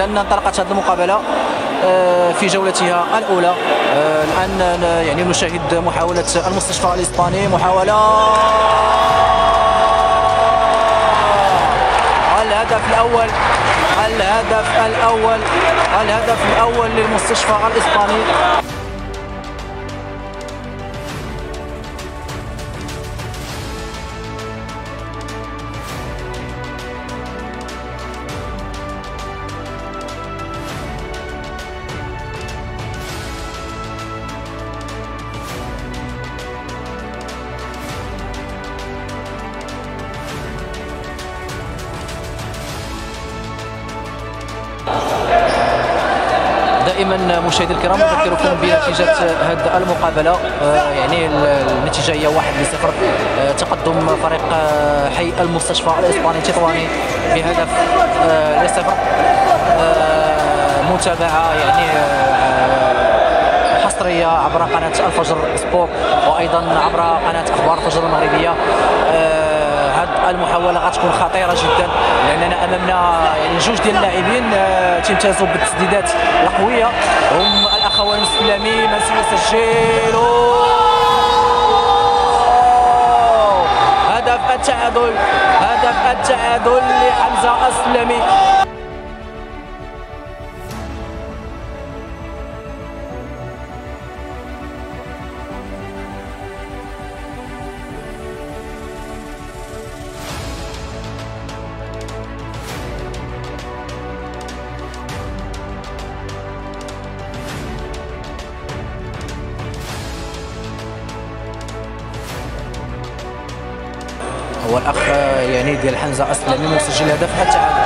إذن انطلقت هذه المقابلة في جولتها الأولى. الآن يعني نشاهد محاولة المستشفى الإسباني، محاولة الهدف الأول للمستشفى الإسباني. دائما مشاهدي الكرام نذكركم بنتيجة هذه المقابلة. يعني النتيجة هي 1-0 تقدم فريق حي المستشفى الإسباني تطواني بهدف ل0. متابعة يعني حصرية عبر قناة الفجر سبورت وأيضا عبر قناة أخبار الفجر المغربية. هذه المحاولة غتكون خطيرة جدا لأننا أمامنا يعني جوج ديال اللاعبين تمتازوا بالتسديدات القوية، هم الأخوان السلامي. من سيسجل هدف التعادل لحمزة السلامي. هو الأخ يعني ديال حمزة السلامي مسجل هدف التعادل.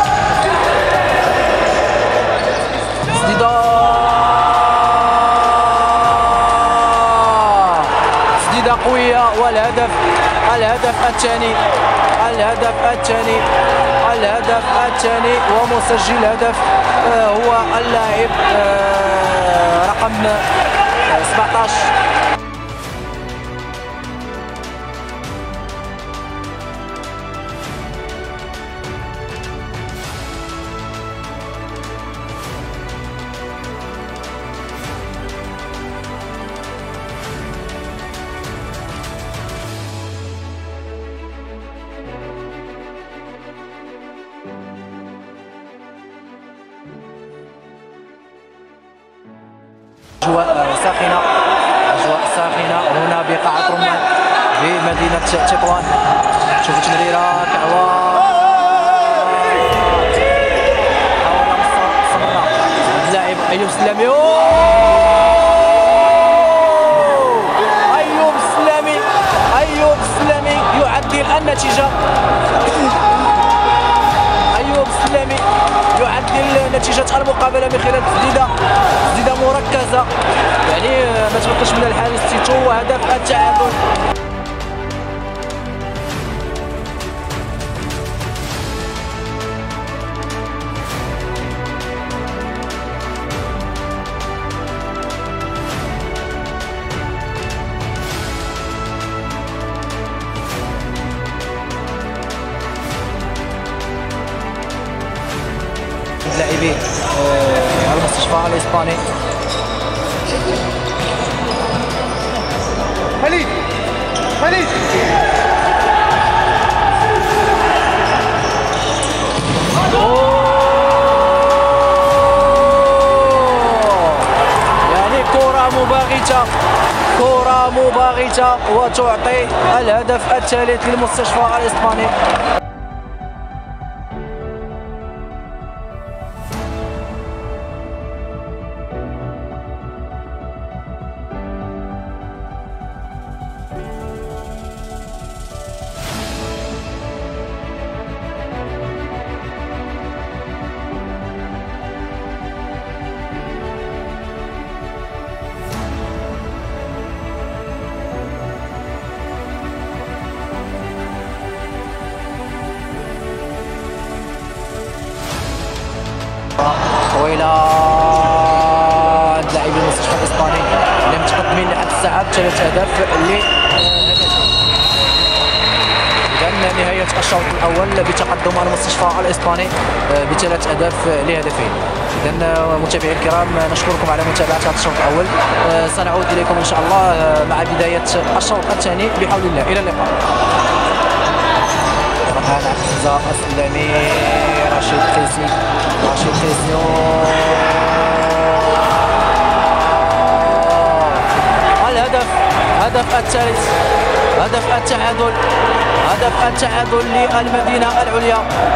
تسديدة قوية والهدف الثاني ومسجل هدف هو اللاعب رقم 17. أجواء ساخنة هنا بقاعة رمان بمدينة تطوان. شوفوا تمريرة كعوة، محاولة اللاعب أيوب السلامي. أيوب السلامي يعدل النتيجة. أيوب السلامي يعدل نتيجة المقابلة من خلال تسديدة مركزة، يعني ما تمكنش من الحارس تيتو وهدف التعادل. لاعبي المستشفى الإسباني. خليل يعني كرة مباغتة وتعطي الهدف الثالث للمستشفى الإسباني. طويلة لاعبي المستشفى الإسباني اللي متقدمين لحد الساعة ب3 أهداف لهدف. إذا نهاية الشوط الأول بتقدم المستشفى الإسباني ب3 أهداف لهدفين. إذا متابعي الكرام نشكركم على متابعة هذا الشوط الأول. سنعود إليكم إن شاء الله مع بداية الشوط الثاني بحول الله. إلى اللقاء. هذا حمزة السلامي، رشيد قيسي، الهدف الثالث، هدف التعادل للمدينة العليا.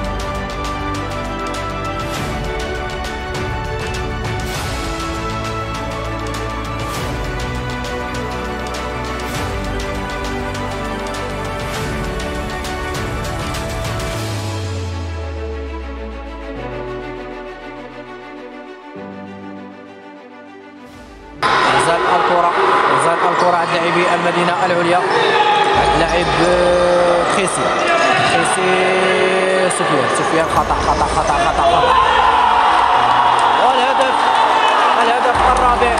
نزال الكرة عند لاعبي المدينة العليا، عند لاعب خيسي سفيان خطأ. والهدف الرابع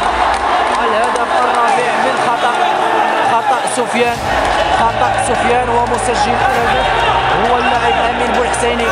من خطأ سفيان ومسجل الهدف هو اللاعب أمين بوالحسيني.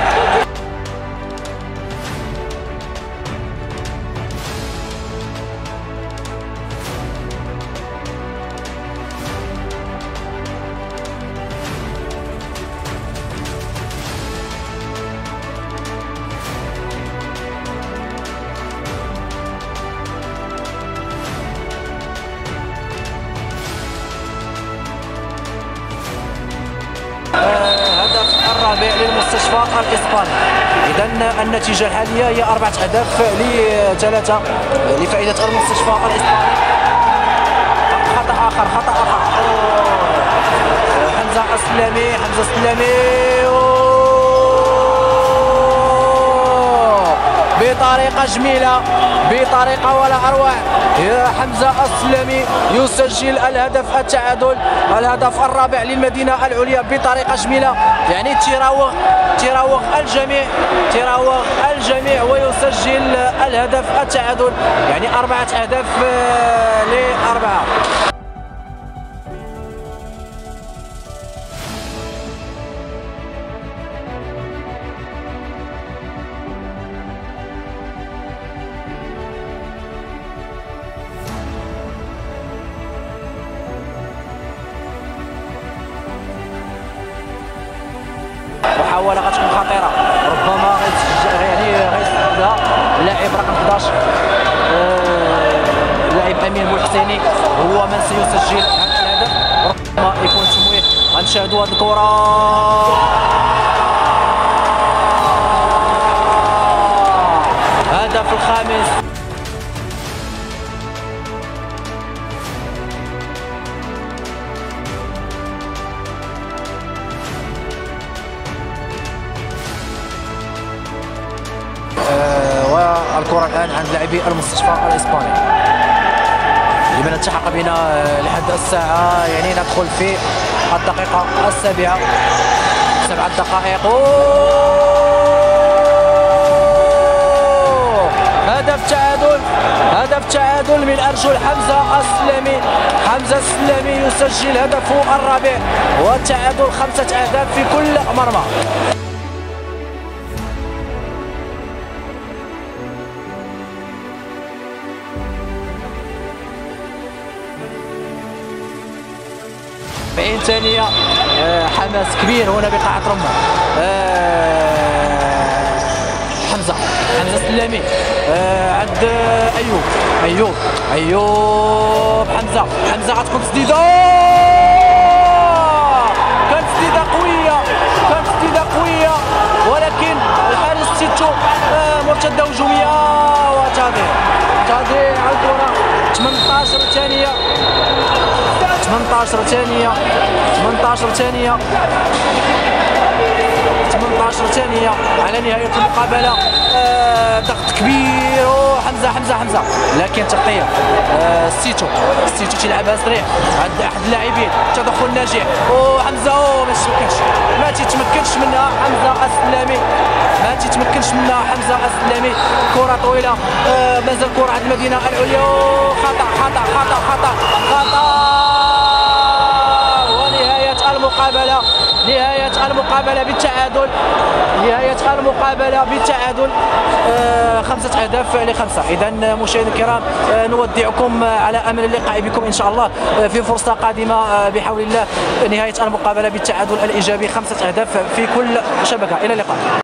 هدف الرابع للمستشفى الإسباني. إذا النتيجة الحالية هي 4 أهداف ل3 لفائدة المستشفى الإسباني. خطأ آخر حمزة السلامي بطريقة جميلة، بطريقة ولا أروع. حمزة السلامي يسجل الهدف التعادل، الهدف الرابع للمدينة العليا بطريقة جميلة. يعني تراوغ الجميع ويسجل الهدف التعادل، يعني 4 أهداف ل4. محاولة غتكون خطيرة، ربما غيسجلها اللاعب رقم 11 اللاعب أمين بوالحسيني هو من سيسجل هذا الهدف. ربما يكون تمويه. غنشاهدوا هذه الكرة، هدف الخامس. والكرة الآن عند لاعبي المستشفى الإسباني. لمن التحق بنا لحد الساعة، يعني ندخل في الدقيقة 7 دقائق. هدف تعادل من أرجل حمزة السلامي يسجل هدفه الرابع، والتعادل 5 أهداف في كل مرمى. ثانية حماس كبير هنا بقاعة رمان. حمزة السلامي عند أيوب حمزة غتكون تسديدة، كانت تسديدة قوية ولكن الحارس سيتو مرتدة هجومية وتضيع على الكرة. 18 ثانية على نهاية المقابلة. ضغط كبير، حمزة لكن تغطية. سيتو تيلعبها سريع عند أحد اللاعبين، تدخل ناجح. حمزة ما تيتمكنش منها حمزة السلامي. كرة طويلة، مازال كرة عند المدينة العليا. خطأ ونهاية المقابلة. نهاية المقابلة بالتعادل، نهاية المقابلة بالتعادل 5 أهداف ل5. إذا مشاهدينا الكرام نودعكم على أمل اللقاء بكم إن شاء الله في فرصة قادمة بحول الله. نهاية المقابلة بالتعادل الإيجابي 5 أهداف في كل شبكة. إلى اللقاء.